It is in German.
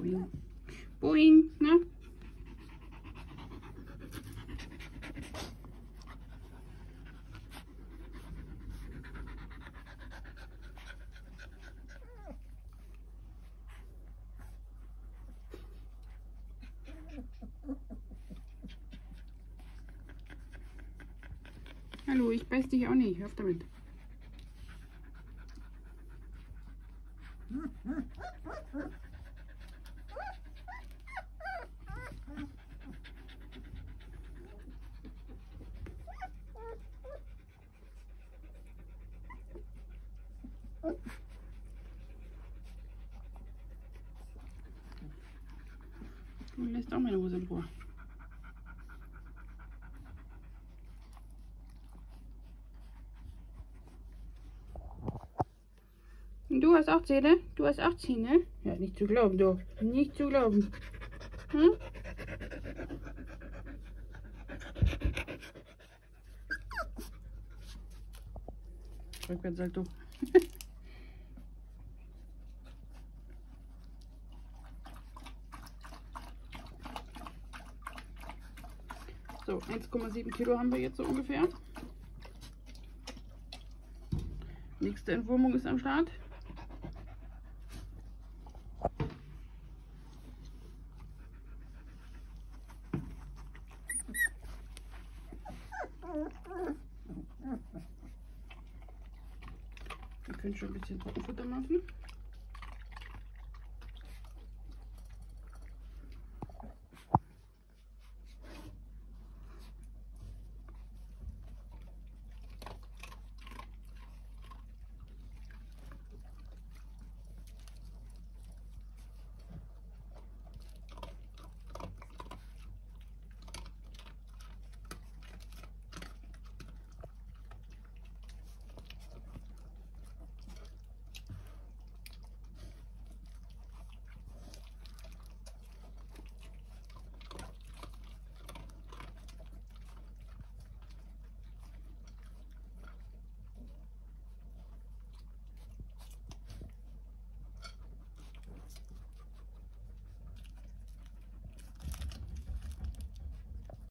Boing. Boing, ne? Hallo, ich beiß dich auch nicht. Hör auf damit. Du lässt auch meine Hose in Ruhe. Und du hast auch Zähne? Du hast auch Zähne? Ja, nicht zu glauben, du. Nicht zu glauben. Hm? Rückwärtssalto. So, 1,7 Kilo haben wir jetzt so ungefähr. Nächste Entwurmung ist am Start. Wir können schon ein bisschen Trockenfutter machen.